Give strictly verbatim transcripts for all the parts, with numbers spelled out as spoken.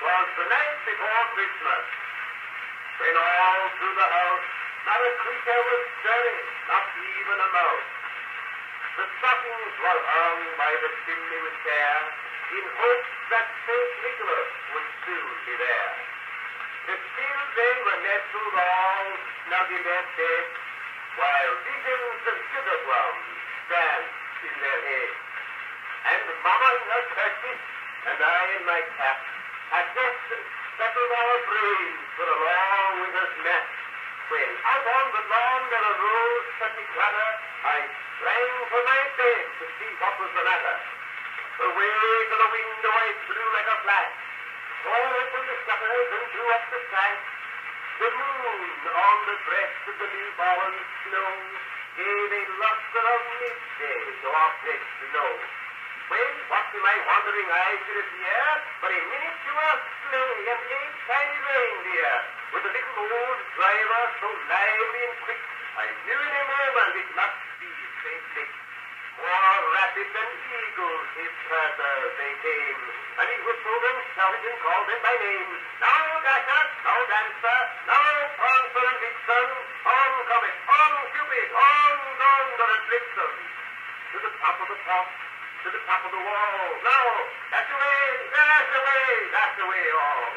'Twas the night before Christmas, when all through the house not a creature was stirring, not even a mouse. The stockings were hung by the chimney with care, in hopes that Saint Nicholas would soon be there. The children were nestled all snug in their beds, while visions of sugar plums danced in their heads. And Mama in her kerchief, and I in my cap, had just settled our brains for a long winter's nap, when out on the lawn there arose such a clatter, I sprang for my bed to see what was the matter. Away to the window I flew like a flash, tore open the shutters and drew up the sash. The moon on the breast of the new-fallen snow gave a lustre of midday to our fresh snow. When, what to my wandering eyes did appear, but a miniature sleigh and eight tiny reindeer, with a little old driver so lively and quick, I knew in a moment it must be Saint Nick. More rapid than eagles his cursors they came, and he whistled and shouted and called them by name. Now Dasher, now Dancer, now Prancer and Vixen, on Comet, on Cupid, on Donder and Blitzen, to the top of the top, to the top of the wall. Now, dash away, dash away, dash away all.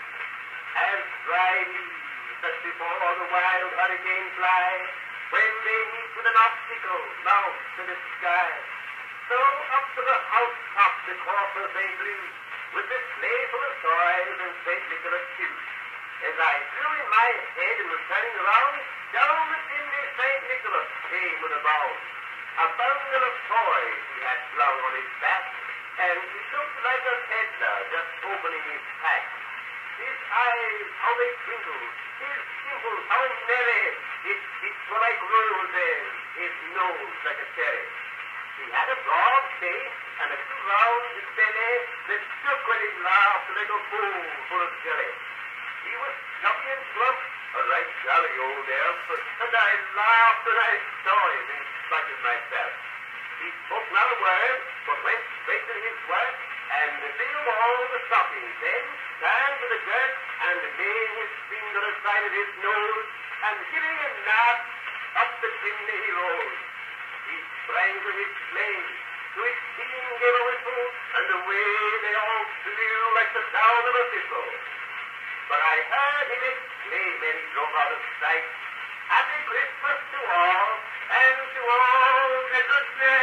As dry leaves that before the wild hurricane fly, when they meet with an obstacle, mount to the sky. So up to the housetop the coursers they flew, with the sleigh full of toys and Saint Nicholas too. As I threw in my head and was turning around, down the chimney Saint Nicholas came with a bound. A bundle of toys he had slung on his back, and he looked like a peddler just opening his pack. His eyes, how they twinkled, his dimples, how merry, his cheeks were like roses, his nose like a cherry. He had a broad face and a little round belly that shook when he laughed like a bowl full of jelly. He was chubby and plump, a right jolly old elf, and I laughed and I saw him in spite of myself. He spoke not a word, but went straight to his work, and filled all the stockings, then turned to the dirt, and laying his finger aside of his nose, and giving a nod, up the chimney he rose. He sprang to his sleigh, to his team gave a whistle, and away they all flew like the sound of a thistle. But I heard him exclaim when he drove out of sight, Happy Christmas to all, and to all a good night.